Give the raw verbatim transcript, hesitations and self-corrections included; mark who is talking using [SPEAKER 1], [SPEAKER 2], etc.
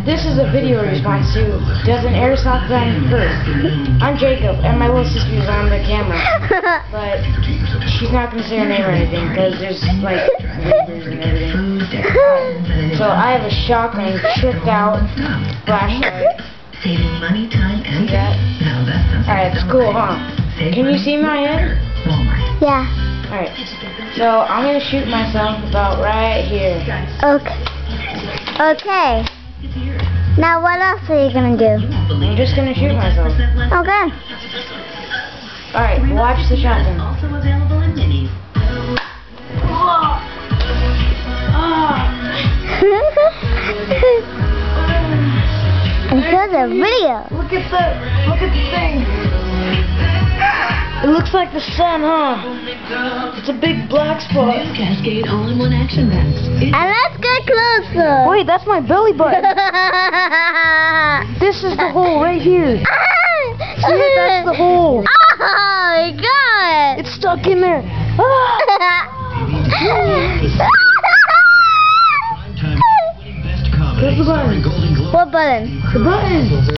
[SPEAKER 1] this is a video response to does an airsoft gun hurt? I'm Jacob, and my little sister's on the camera, but she's not gonna say her name or anything because there's like waivers and everything. So I have a shotgun tricked out flashlight.
[SPEAKER 2] Saving money, time, and
[SPEAKER 1] See that? Alright, it's cool, huh? Can you see my head?
[SPEAKER 3] Yeah.
[SPEAKER 1] Alright, so I'm gonna shoot myself about right here.
[SPEAKER 3] Okay. Okay. Now what else are you gonna do?
[SPEAKER 1] I'm just gonna shoot myself.
[SPEAKER 3] Okay.
[SPEAKER 1] Alright, watch the shotgun.
[SPEAKER 2] Also available in minis.
[SPEAKER 3] And here's a video.
[SPEAKER 1] Look at the, look at the thing. It looks like the sun, huh? It's a big black spot.
[SPEAKER 2] Cascade all-in-one action packs.
[SPEAKER 3] And let's get closer.
[SPEAKER 1] Wait, that's my belly button. This is the hole right here. See, that's the hole.
[SPEAKER 3] Oh my god!
[SPEAKER 1] It's stuck in there. Press the button.
[SPEAKER 3] What button?
[SPEAKER 1] The button.